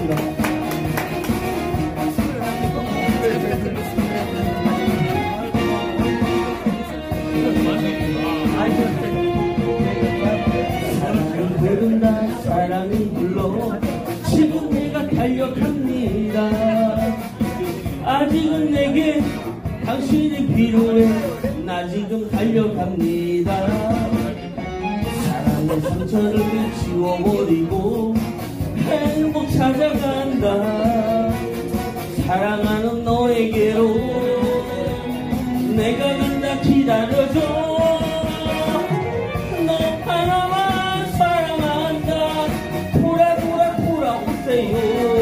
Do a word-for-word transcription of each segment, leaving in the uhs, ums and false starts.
고맙습니다. 부른다 사랑이 불러 지금 내가 달려갑니다. 아직은 내게 당신이 필요해. 나 지금 달려갑니다. 사랑의 상처를 지워버리고 행복 찾아간다. 사랑하는 너에게로 내가 간다. 기다려줘. 너 하나만 사랑한다. 돌아 돌아 돌아오세요.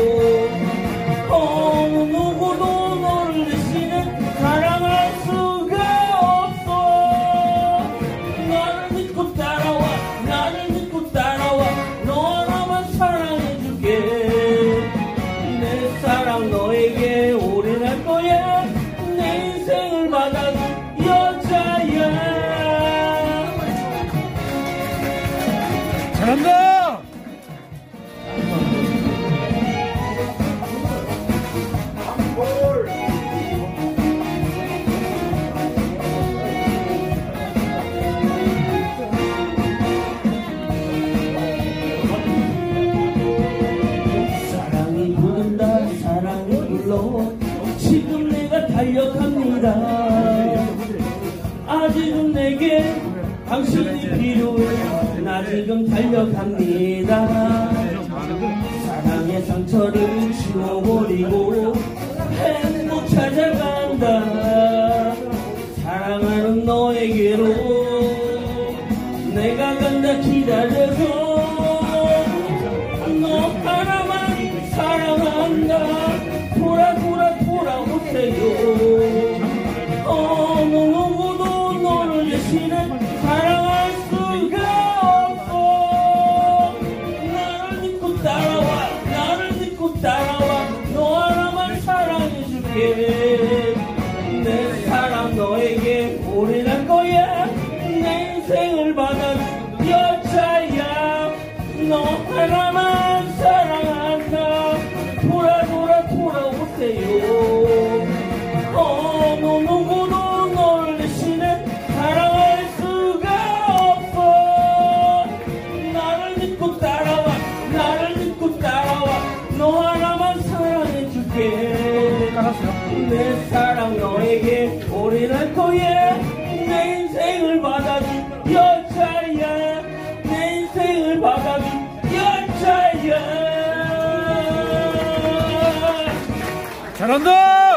어느 누구도 너를 대신에 사랑할 수가 없어. 나를 믿고 따라와. 나를 믿고 따라와. 너 하나만 사랑해줄게. 내 사랑 너에게 올인할 거야. 내 인생을 받아줄 여자야. 잘한다! 사랑이 부른다. 사랑이 불러 지금 내가 달려갑니다. 아직은 내게 당신이 필요해. 나 지금 달려갑니다. 사랑의 상처를 지워버리고 행복 찾아간다. 사랑하는 너에게로 내가 간다. 기다려줘. 너 하나만 사랑한다. 돌아 돌아 돌아오세요. 어느 누구도 너를 대신에 사랑할 수가 없어. 나를 믿고 따라와. 나를 믿고 따라와. 너 하나만 사랑해줄게. 내 사랑 너에게 올인할 거야. 내 인생을 받아줄 여자야. 너 하나만 사랑한다. 돌아 돌아 돌아오세요. 어느 누구도 너를 대신에 사랑할 수가 없어. 나를 믿고 따라와. 나를 믿고 따라와. 너 하나만 사랑해줄게. 내 사랑 너에게 올인할 거야. 내 인생을 받아줄 여자야. 내 인생을 받아줄 여자야. 잘한다!